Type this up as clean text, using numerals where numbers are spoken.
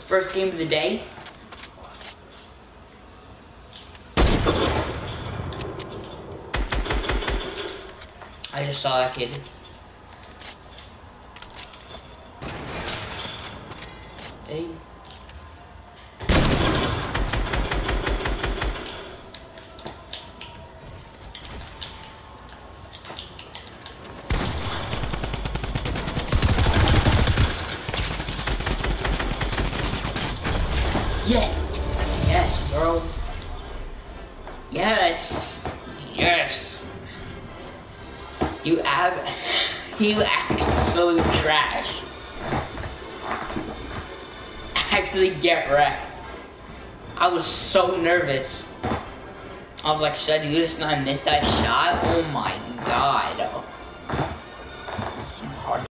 First game of the day. I just saw that kid. Hey. Yeah. Yes, bro. Yes. Yes. You absolute trash. Actually get wrecked. I was so nervous. I was like, should I do this and I missed that shot? Oh my god.